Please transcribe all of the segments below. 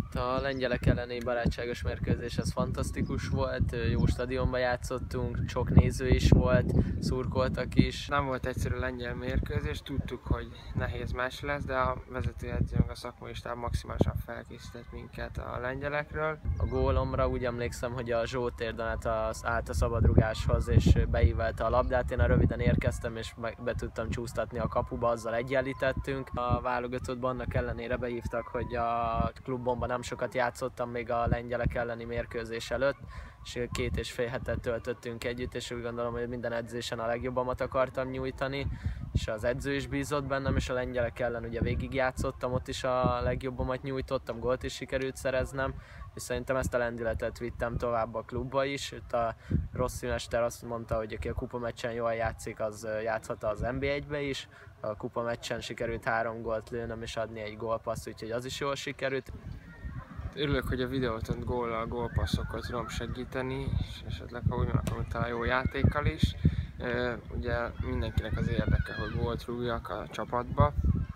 A lengyelek elleni barátságos mérkőzés ez fantasztikus volt, jó stadionban játszottunk, sok néző is volt, szurkoltak is. Nem volt egyszerű lengyel mérkőzés, tudtuk, hogy nehéz meccs lesz, de a vezetőedzőnk, a szakmai stáb maximálisan felkészített minket a lengyelekről. A gólomra úgy emlékszem, hogy a Zsolt Érdonet állt a szabadrugáshoz és beívelte a labdát. Én röviden érkeztem és be tudtam csúsztatni a kapuba, azzal egyenlítettünk. A válogatottban annak ellenére behívtak, hogy a klubomban nem sokat játszottam még a lengyelek elleni mérkőzés előtt, és 2,5 hetet töltöttünk együtt, és úgy gondolom, hogy minden edzésen a legjobbamat akartam nyújtani, és az edző is bízott bennem, és a lengyelek ellen ugye végig játszottam, ott is a legjobbamat nyújtottam, gólt is sikerült szereznem, és szerintem ezt a lendületet vittem tovább a klubba is. Itt a Rossi mester azt mondta, hogy aki a kupameccsen jól játszik, az játszhat az NB1-be is. A kupameccsen sikerült 3 gólt lőnöm és adni egy gólpaszt, úgyhogy az is jól sikerült. Örülök, hogy a videóton góllal, gólpasszokkal tudom segíteni, és esetleg ha úgy van, akkor talán jó játékkal is. Ugye mindenkinek az érdeke, hogy gólt rúgjak a csapatba.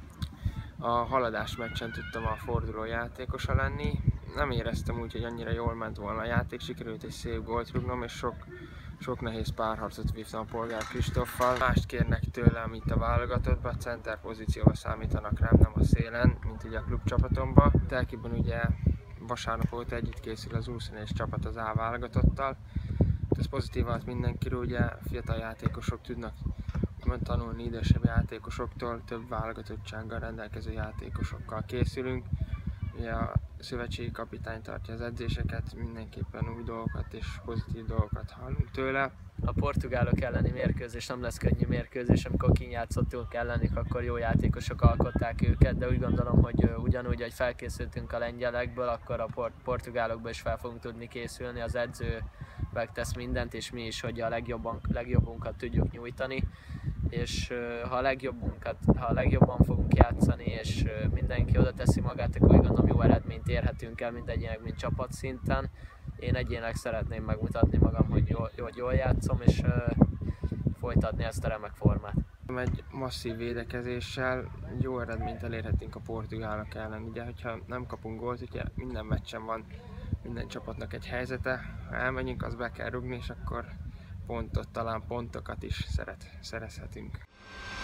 A haladás meccsen tudtam a forduló játékosa lenni. Nem éreztem úgy, hogy annyira jól ment volna a játék, sikerült egy szép gólt rúgnom, és sok nehéz párharcot vívtam a Polgár Kristóffal. Mást kérnek tőlem itt a válogatottban, a center pozícióba számítanak rám, nem a szélen, mint ugye a klubcsapatomban. Telkiben ugye vasárnap óta együtt készül az U21 csapat az A válogatottal. Ez pozitív volt mindenkiről, ugye fiatal játékosok tudnak tanulni idősebb játékosoktól, több válogatottsággal rendelkező játékosokkal készülünk. Ugye a szövetségi kapitány tartja az edzéseket, mindenképpen új dolgokat és pozitív dolgokat hallunk tőle. A portugálok elleni mérkőzés nem lesz könnyű mérkőzés, amikor kinyátszottunk ellenük, akkor jó játékosok alkották őket, de úgy gondolom, hogy ugyanúgy, hogy felkészültünk a lengyelekből, akkor a portugálokból is fel fogunk tudni készülni. Az edző megtesz mindent, és mi is, hogy a legjobbunkat tudjuk nyújtani. És ha a legjobban fogunk játszani, és mindenki oda teszi magát, akkor úgy gondolom jó eredményt érhetünk el mind egyének, mind csapatszinten. Én egyének szeretném megmutatni magam, hogy jól játszom, és folytatni ezt a remek formát. Egy masszív védekezéssel jó eredményt elérhetünk a portugálok ellen. Ugye, hogyha nem kapunk gólt, ugye minden meccsen van minden csapatnak egy helyzete. Ha elmegyünk, azt be kell rugni, és akkor talán pontokat is szerezhetünk.